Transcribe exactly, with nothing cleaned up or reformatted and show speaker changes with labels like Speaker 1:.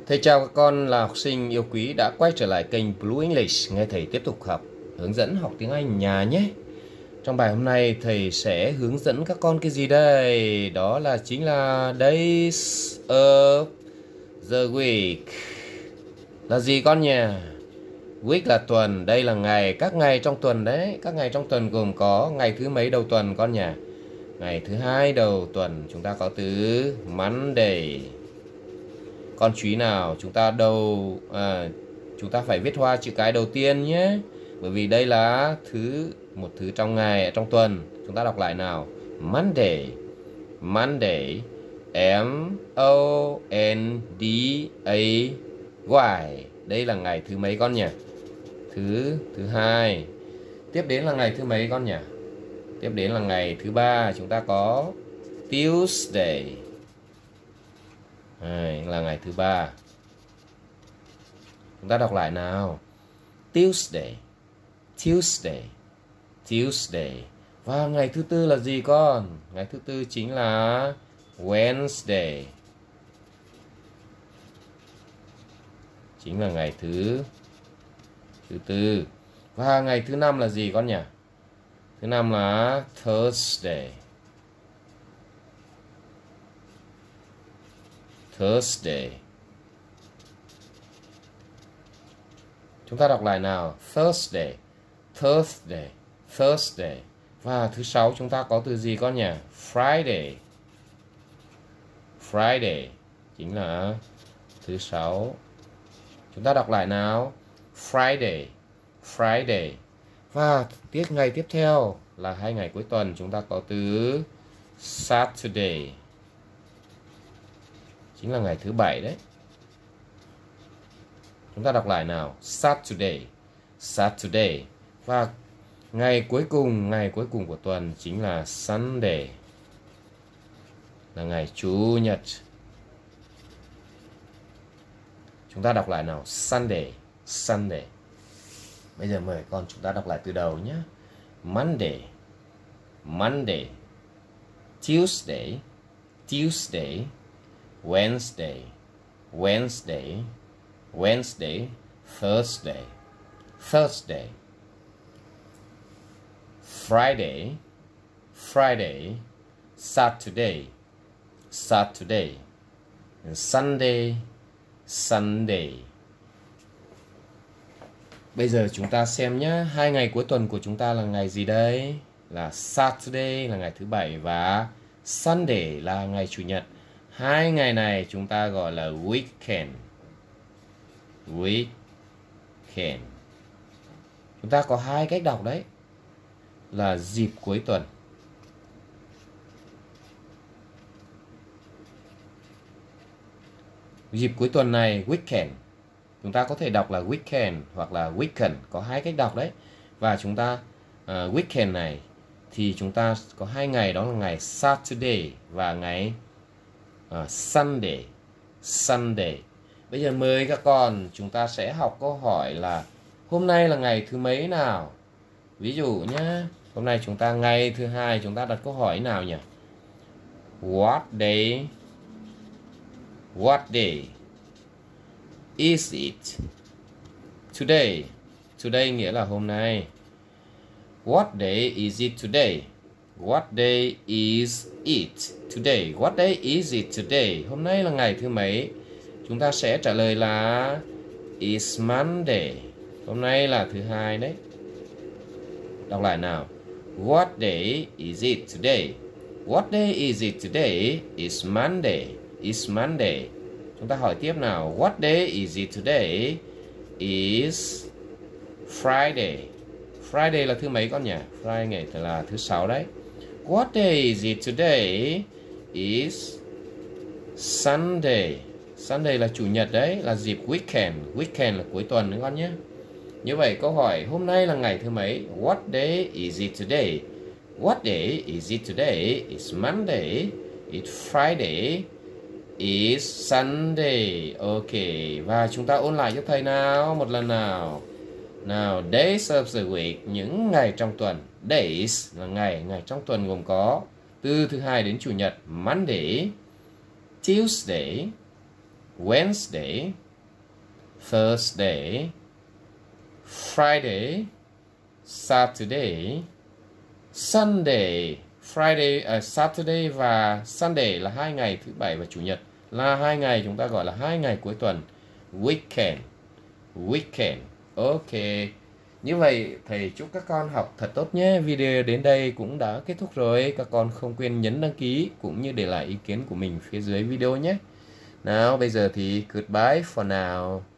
Speaker 1: Thầy chào các con là học sinh yêu quý đã quay trở lại kênh Blue English, nghe thầy tiếp tục học hướng dẫn học tiếng Anh nhà nhé. Trong bài hôm nay thầy sẽ hướng dẫn các con cái gì đây? Đó là chính là days of the week. Là gì con nhỉ? Week là tuần, đây là ngày, các ngày trong tuần đấy. Các ngày trong tuần gồm có ngày thứ mấy đầu tuần con nhỉ? Ngày thứ hai đầu tuần chúng ta có từ Monday. Con chú ý nào, chúng ta đầu à, chúng ta phải viết hoa chữ cái đầu tiên nhé, bởi vì đây là thứ một thứ trong ngày trong tuần. Chúng ta đọc lại nào. Monday, Monday, M O N D A Y. Đây là ngày thứ mấy con nhỉ? Thứ thứ hai. Tiếp đến là ngày thứ mấy con nhỉ? Tiếp đến là ngày thứ ba, chúng ta có Tuesday. Đây là ngày thứ ba. Chúng ta đọc lại nào. Tuesday, Tuesday, Tuesday. Và ngày thứ tư là gì con? Ngày thứ tư chính là Wednesday. Chính là ngày thứ thứ tư. Và ngày thứ năm là gì con nhỉ? Thứ năm là Thursday. Thursday. Chúng ta đọc lại nào. Thursday, Thursday, Thursday. Và thứ sáu chúng ta có từ gì con nhỉ? Friday. Friday chính là thứ sáu. Chúng ta đọc lại nào. Friday, Friday. Và tiết ngày tiếp theo là hai ngày cuối tuần, chúng ta có từ Saturday. Chính là ngày thứ bảy đấy. Chúng ta đọc lại nào. Saturday, Saturday. Và ngày cuối cùng, ngày cuối cùng của tuần chính là Sunday. Là ngày Chủ nhật. Chúng ta đọc lại nào. Sunday, Sunday. Bây giờ mời con chúng ta đọc lại từ đầu nhé. Monday, Monday. Tuesday, Tuesday. Wednesday, Wednesday, Wednesday. Thursday, Thursday. Friday, Friday. Saturday, Saturday. And Sunday, Sunday. Bây giờ chúng ta xem nhé. Hai ngày cuối tuần của chúng ta là ngày gì đây? Là Saturday là ngày thứ bảy và Sunday là ngày Chủ nhật. Hai ngày này chúng ta gọi là weekend. Weekend. Chúng ta có hai cách đọc đấy. Là dịp cuối tuần. Dịp cuối tuần này, weekend. Chúng ta có thể đọc là weekend hoặc là weekend. Có hai cách đọc đấy. Và chúng ta, uh, weekend này thì chúng ta có hai ngày, đó là ngày Saturday và ngày Uh, Sunday, Sunday. Bây giờ mời các con chúng ta sẽ học câu hỏi là hôm nay là ngày thứ mấy nào? Ví dụ nhé, hôm nay chúng ta ngày thứ hai, chúng ta đặt câu hỏi nào nhỉ? What day? What day is it? Today. Today nghĩa là hôm nay. What day is it today? What day is it today? What day is it today? Hôm nay là ngày thứ mấy? Chúng ta sẽ trả lời là It's Monday. Hôm nay là thứ hai đấy. Đọc lại nào. What day is it today? What day is it today? It's Monday. It's Monday. Chúng ta hỏi tiếp nào. What day is it today? Is Friday. Friday là thứ mấy con nhỉ? Friday ngày là thứ sáu đấy. What day is it today? Is Sunday. Sunday là chủ nhật đấy, là dịp weekend. Weekend là cuối tuần đấy con nhé. Như vậy câu hỏi hôm nay là ngày thứ mấy? What day is it today? What day is it today? It's Monday. It's Friday. It's Sunday. Ok. Và chúng ta ôn lại cho thầy nào. Một lần nào. Nào, days of the week, những ngày trong tuần. Days là ngày, ngày trong tuần gồm có từ thứ hai đến chủ nhật. Monday, Tuesday, Wednesday, Thursday, Friday, Saturday, Sunday. Friday, uh, Saturday và Sunday là hai ngày, thứ bảy và chủ nhật là hai ngày chúng ta gọi là hai ngày cuối tuần. Weekend, weekend. Ok. Như vậy thầy chúc các con học thật tốt nhé. Video đến đây cũng đã kết thúc rồi. Các con không quên nhấn đăng ký cũng như để lại ý kiến của mình phía dưới video nhé. Nào bây giờ thì goodbye for now.